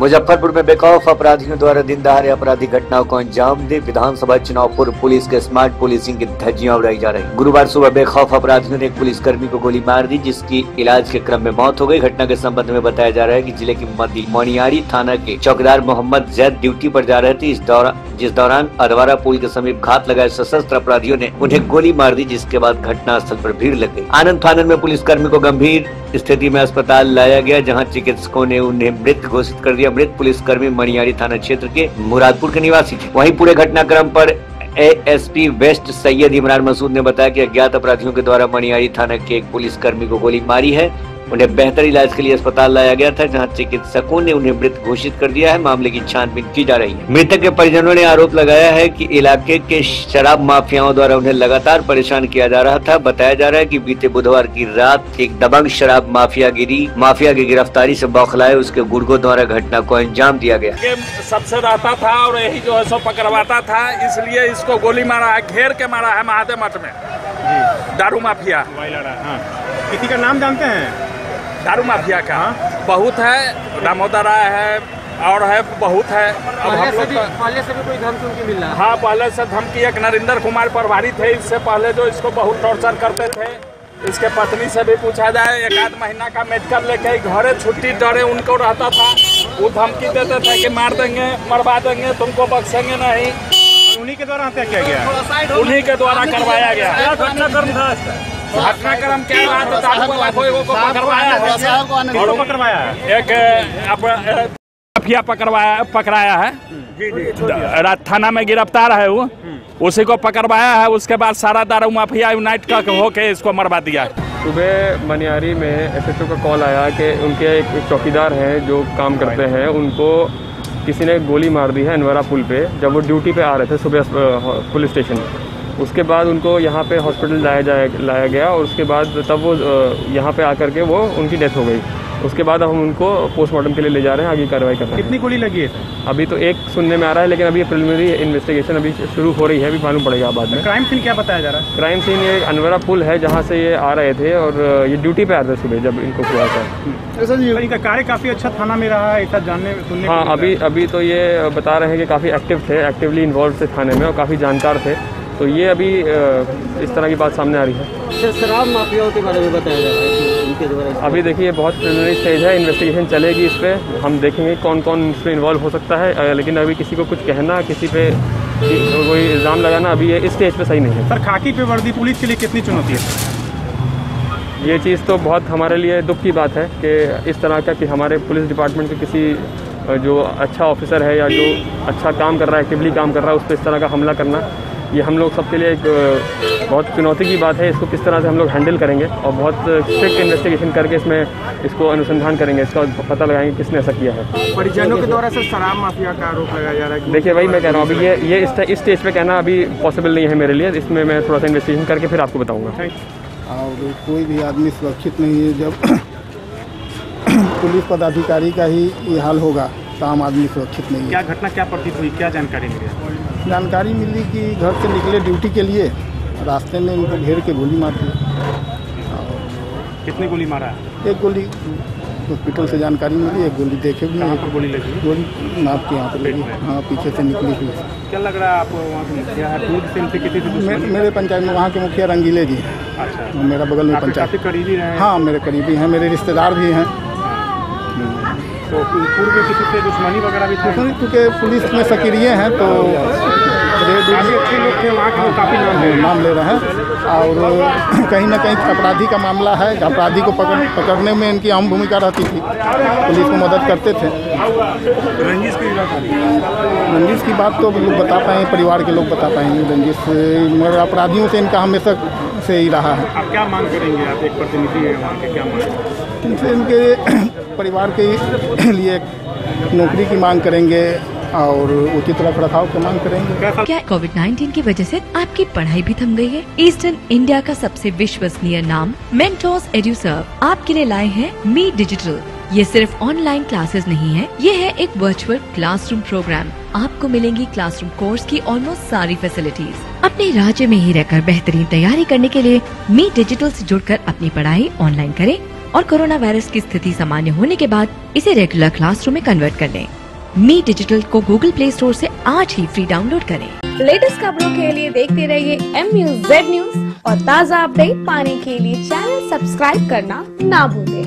मुजफ्फरपुर में बेखौफ अपराधियों द्वारा दिन दहाड़े आपराधिक घटनाओं को अंजाम दे विधानसभा चुनाव पूर्व पुलिस के स्मार्ट पुलिसिंग की धज्जियां उड़ाई जा रही। गुरुवार सुबह बेखौफ अपराधियों ने एक पुलिसकर्मी को गोली मार दी, जिसकी इलाज के क्रम में मौत हो गई। घटना के संबंध में बताया जा रहा है कि जिले की मनियारी थाना के चौकीदार मोहम्मद जैद ड्यूटी पर जा रहे थे। जिस दौरान अधवारा पुल के समीप घात लगाए सशस्त्र अपराधियों ने उन्हें गोली मार दी, जिसके बाद घटनास्थल पर भीड़ लग गई। आनंद फानन में पुलिसकर्मी को गंभीर स्थिति में अस्पताल लाया गया, जहां चिकित्सकों ने उन्हें मृत घोषित कर दिया। मृत पुलिसकर्मी मनियारी थाना क्षेत्र के मुरादपुर के निवासी थे। वहीं पूरे घटनाक्रम पर एएसपी वेस्ट सैयद इमरान मसूद ने बताया कि अज्ञात अपराधियों के द्वारा मनियारी थाना के एक पुलिसकर्मी को गोली मारी है। उन्हें बेहतर इलाज के लिए अस्पताल लाया गया था, जहां चिकित्सकों ने उन्हें मृत घोषित कर दिया है। मामले की छानबीन की जा रही है। मृतक के परिजनों ने आरोप लगाया है कि इलाके के शराब माफियाओं द्वारा उन्हें लगातार परेशान किया जा रहा था। बताया जा रहा है कि बीते बुधवार की रात एक दबंग शराब माफिया की गिरफ्तारी से बौखलाए उसके गुर्गों द्वारा घटना को अंजाम दिया गया। सबसे रहता था और यही जो है सो पकड़वाता था, इसलिए इसको गोली मारा है, घेर के मारा है महादेव मठ में। दारू माफिया। किसी का नाम जानते हैं? दारू माफिया का बहुत है, दामोदरा है और है बहुत है। अब हम लोग पहले से भी कोई धमकी मिल रहा? हाँ, पहले से धमकी। एक नरेंद्र कुमार प्रभारी थे, इससे पहले जो इसको बहुत टॉर्चर करते थे। इसके पत्नी से भी पूछा जाए, एक आध महीना का मेडिकल लेके घरे छुट्टी डरे उनको रहता था। वो धमकी देते थे कि मार देंगे, मरवा देंगे, तुमको बख्शेंगे नहीं। उन्हीं के द्वारा हत्या किया गया? उन्हीं के द्वारा करवाया गया। घटनाक्रम क्या पकड़वाया है? एक माफिया पकड़ाया है, थाना में गिरफ्तार है वो, उसी को पकड़वाया है। उसके बाद सारा दारू माफिया यूनाइट का होके इसको मरवा दिया। सुबह मनियारी में एसएचओ का कॉल आया कि उनके एक चौकीदार हैं जो काम करते हैं, उनको किसी ने गोली मार दी है अनवरा पुल पे, जब वो ड्यूटी पे आ रहे थे सुबह पुलिस स्टेशन। उसके बाद उनको यहाँ पे हॉस्पिटल लाया गया और उसके बाद तब वो यहाँ पे आकर के वो उनकी डेथ हो गई। उसके बाद हम उनको पोस्टमार्टम के लिए ले जा रहे हैं, आगे कार्रवाई कर रहे हैं। कितनी गोली लगी है? अभी तो एक सुनने में आ रहा है, लेकिन अभी प्रिलिमिनरी इन्वेस्टिगेशन अभी शुरू हो रही है, अभी मालूम पड़ेगा बाद में। क्राइम सीन क्या बताया जा रहा है? क्राइम सीन ये अनवरा पुल है, जहाँ से ये आ रहे थे और ये ड्यूटी पे आ रहे थे सुबह जब इनको हुआ था। इनका कार्य काफ़ी अच्छा थाना में रहा है, ऐसा जानने सुनने। हाँ, अभी तो ये बता रहे हैं कि काफ़ी एक्टिव थे, एक्टिवली इन्वॉल्व थे थाने में और काफ़ी जानकार थे। तो ये अभी इस तरह की बात सामने आ रही है। शराब माफियाओं के बारे में बताया जा रहा है उनके द्वारा? अभी देखिए बहुत प्रिलिमिनरी स्टेज है, इन्वेस्टिगेशन चलेगी इस पर, हम देखेंगे कौन कौन इसमें इन्वॉल्व हो सकता है। लेकिन अभी किसी को कुछ कहना, किसी पे कोई इल्ज़ाम लगाना अभी ये इस स्टेज पे सही नहीं है। सर, खाकी पे वर्दी पुलिस के लिए कितनी चुनौती है? ये चीज़ तो बहुत हमारे लिए दुख की बात है कि इस तरह का कि हमारे पुलिस डिपार्टमेंट के किसी जो अच्छा ऑफिसर है या जो अच्छा काम कर रहा है, एक्टिवली काम कर रहा है, उस पर इस तरह का हमला करना, ये हम लोग सबके लिए एक बहुत चुनौती की बात है। इसको किस तरह से हम लोग हैंडल करेंगे और बहुत स्ट्रिक्ट इन्वेस्टिगेशन करके इसको अनुसंधान करेंगे, इसका पता लगाएंगे किसने ऐसा किया है। परिजनों के द्वारा सर शराब माफिया का आरोप लगाया जा रहा है। देखिए भाई, मैं कह रहा हूँ अभी ये इस स्टेज पे कहना अभी पॉसिबल नहीं है मेरे लिए। इसमें मैं थोड़ा सा इन्वेस्टिगेशन करके फिर आपको बताऊँगा। और कोई भी आदमी सुरक्षित नहीं है। जब पुलिस पदाधिकारी का ही ये हाल होगा तो आम आदमी सुरक्षित नहीं है। क्या घटना क्या प्रतीत हुई, क्या जानकारी मिली? जानकारी मिली कि घर से निकले ड्यूटी के लिए, रास्ते में इनको घेर के गोली मार दी। कितनी गोली मारा? एक गोली हॉस्पिटल से जानकारी मिली, एक गोली देखे भी नहीं। गोली लगी? गोली नाप के यहाँ पे लगी। हाँ, पीछे से निकली थी। क्या लग रहा है आपको वहाँ के मुखिया है? मेरे पंचायत में वहाँ के मुखिया रंगीले जी। अच्छा। मेरा बगल में पंचायत। करीबी हैं? हाँ, मेरे करीबी हैं, मेरे रिश्तेदार भी हैं। तो पूर्व में किसी से दुश्मनी वगैरह भी थी? क्योंकि पुलिस में सक्रिय हैं तो काफ़ी अच्छे लोग थे वहाँ के, काफ़ी नाम ले रहे हैं। और कहीं ना कहीं अपराधी का मामला है, अपराधी को पकड़ने में इनकी अहम भूमिका रहती थी, पुलिस को मदद करते थे। रंजिश की बात तो लोग बता पाएंगे, परिवार के लोग बता पाएंगे रंजिश, मगर अपराधियों से इनका हमेशा से ही रहा है। आप क्या मांग करेंगे? आप एक प्रतिनिधि है वहाँ के, क्या मांग? इनके परिवार के लिए नौकरी की मांग करेंगे और उचित रखरखाव की मांग करेंगे। क्या कोविड-19 की वजह से आपकी पढ़ाई भी थम गई है? ईस्टर्न इंडिया का सबसे विश्वसनीय नाम मेंटोर्स एड्यूसर्व आपके लिए लाए हैं मी डिजिटल। ये सिर्फ ऑनलाइन क्लासेस नहीं है, ये है एक वर्चुअल क्लासरूम प्रोग्राम। आपको मिलेंगी क्लासरूम कोर्स की ऑलमोस्ट सारी फैसिलिटीज। अपने राज्य में ही रहकर बेहतरीन तैयारी करने के लिए मी डिजिटल से जुड़कर अपनी पढ़ाई ऑनलाइन करें और कोरोना वायरस की स्थिति सामान्य होने के बाद इसे रेगुलर क्लासरूम में कन्वर्ट कर लें। मी डिजिटल को गूगल प्ले स्टोर से आज ही फ्री डाउनलोड करें। लेटेस्ट खबरों के लिए देखते रहिए MUZ न्यूज और ताज़ा अपडेट पाने के लिए चैनल सब्सक्राइब करना ना भूलें।